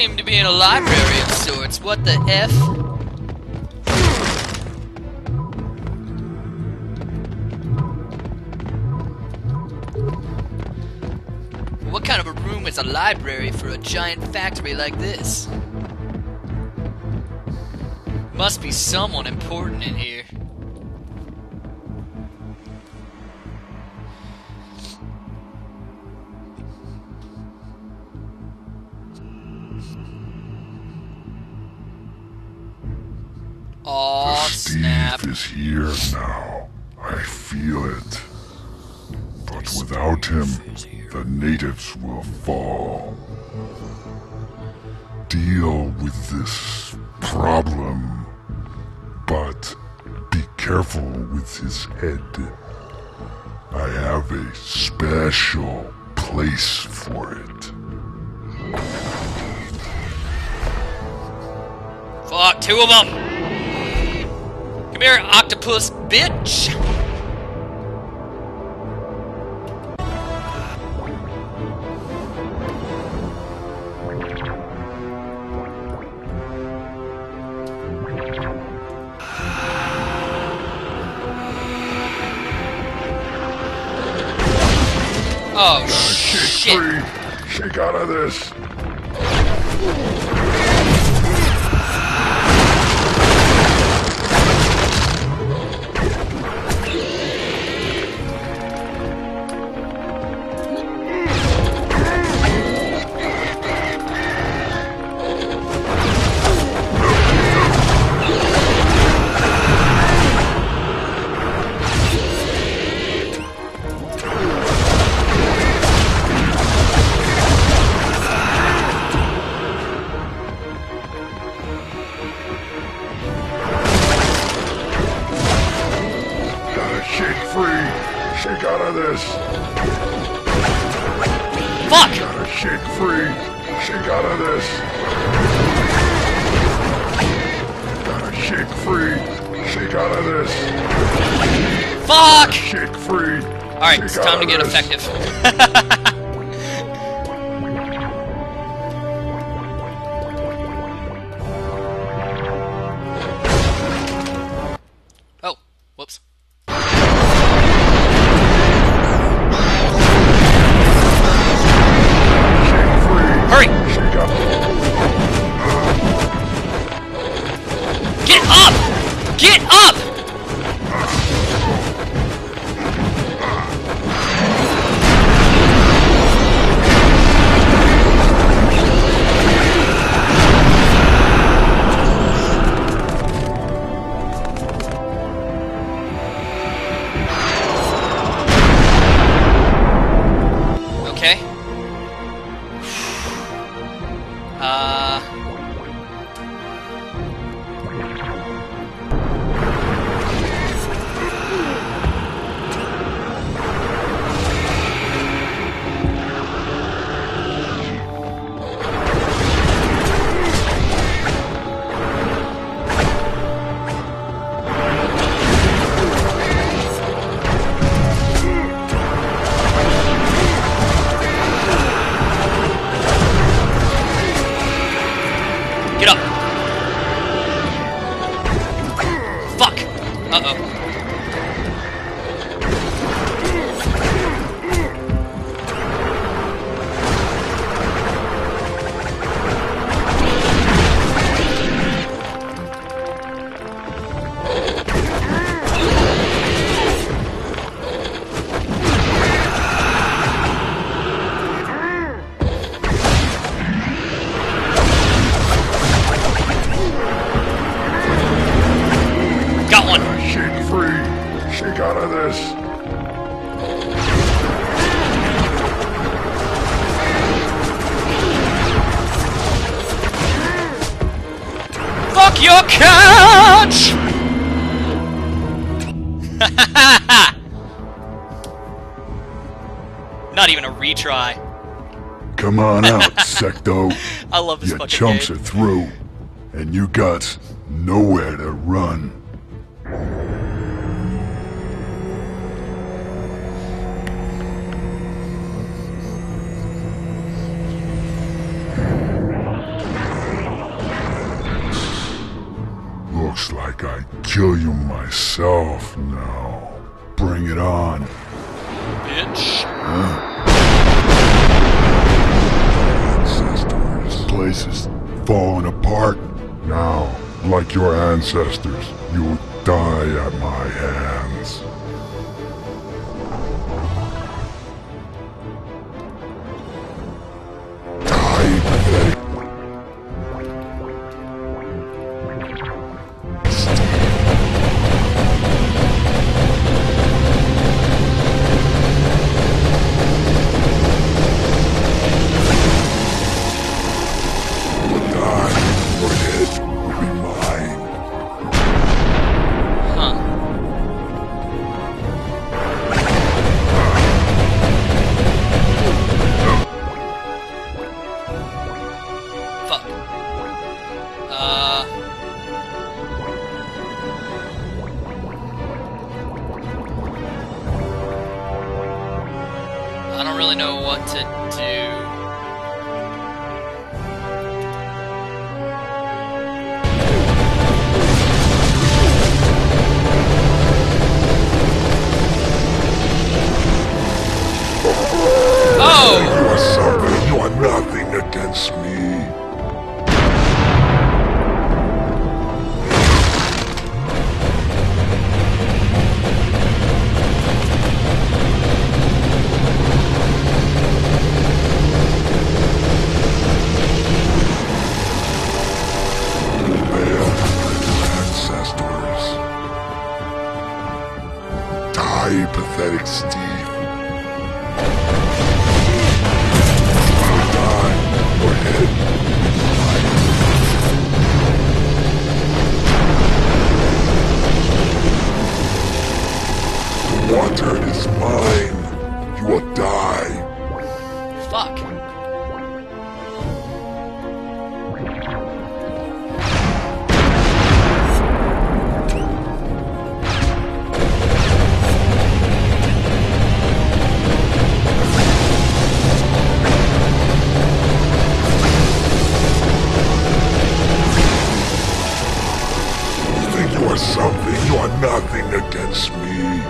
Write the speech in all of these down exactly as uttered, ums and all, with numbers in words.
seem to be in a library of sorts. What the F? What kind of a room is a library for a giant factory like this? Must be someone important in here. Aw, snap. Steve is here now. I feel it. But without him, the natives will fall. Deal with this problem, but be careful with his head. I have a special place for it. Fuck, two of them! Come here, octopus bitch! Oh, shit! Free. Shake out of this! Shake out of this! Fuck! Gotta shake free! Shake out of this! Gotta shake free! Shake out of this! Fuck! Shake free! Alright, it's time to get this. effective. Oh, whoops. Hurry! Get up! Get up! Okay. Uh... Get up! Fuck! Uh-oh. Got one! Shake free! Shake out of this! Fuck your couch! Not even a retry. Come on out, Sekto. I love this Your fucking chumps game. are through, and you got nowhere to run. kill you myself now. Bring it on. Bitch. Ancestors. This place is falling apart. Now, like your ancestors, you will die at my hands. Die, pathetic. I don't really know what to do. Oh! You are something, you are nothing against me. Die, pathetic Steve. Die, your head. The water is mine. You will die. Fuck. You are something, you are nothing against me.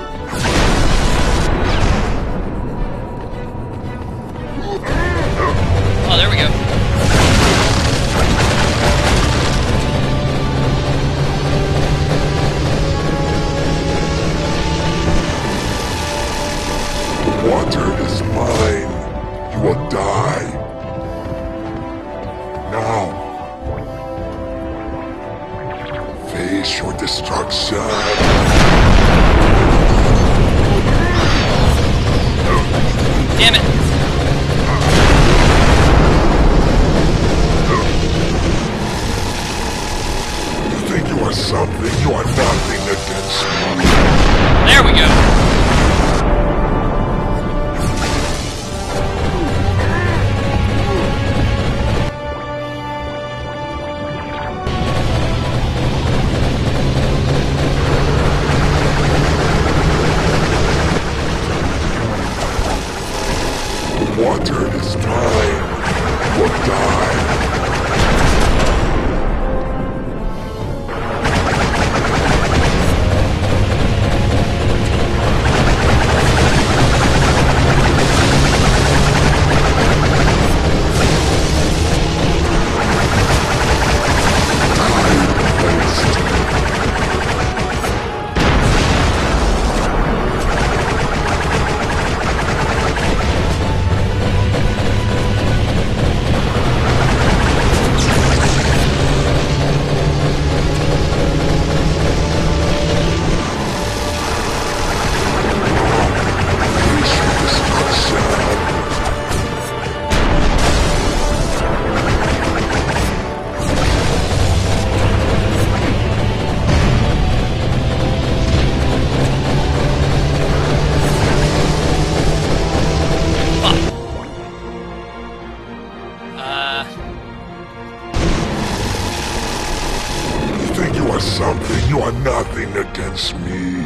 Oh, there we go. The water is mine. You will die. Now. Face your destruction. Damn it. You think you are something, you are nothing against me. There we go. Water is mine. You will die. Something, you are nothing against me.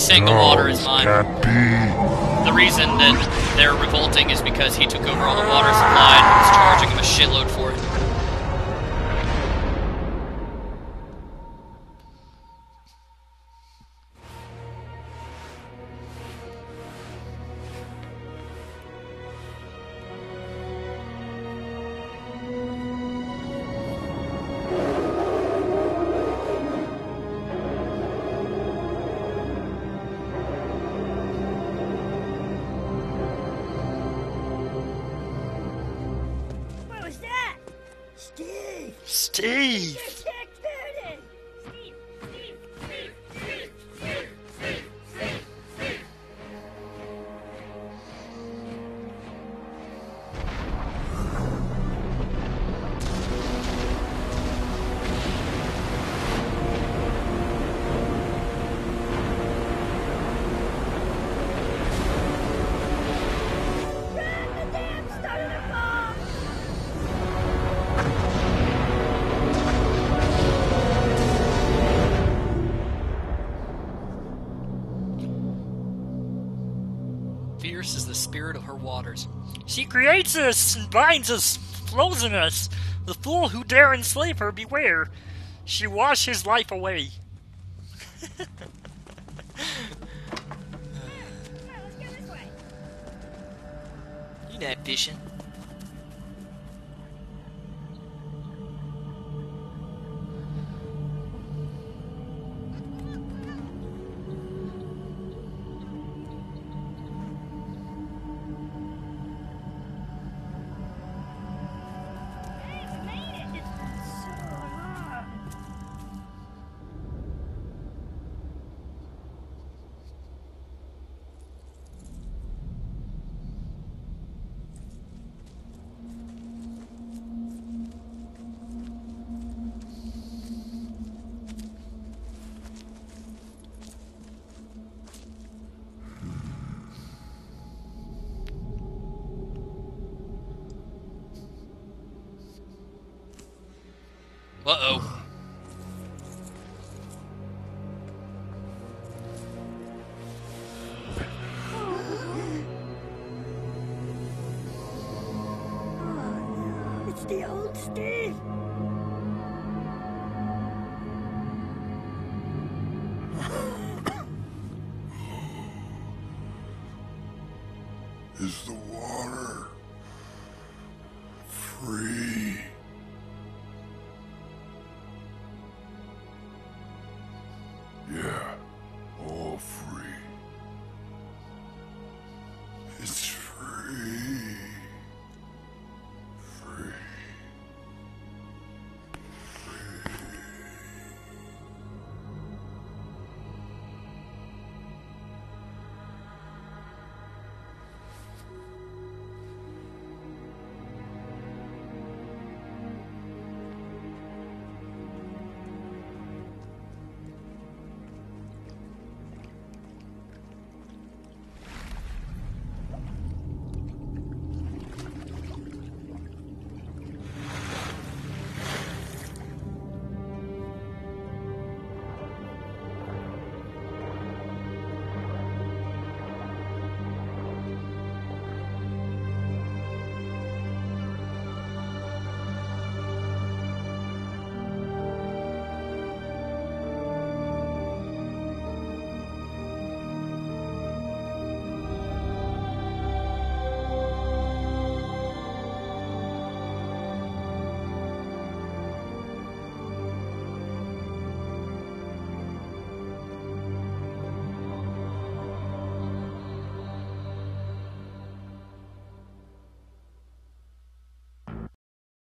He's saying the No, water is this mine. can't be. The reason that they're revolting is because he took over all the water supply and is charging him a shitload for it. Steve! Fierce is the spirit of her waters. She creates us and binds us, flows in us. The fool who dare enslave her, beware. She wash his life away. You not fishing. Uh-oh. It's the old Steve. Is the water free?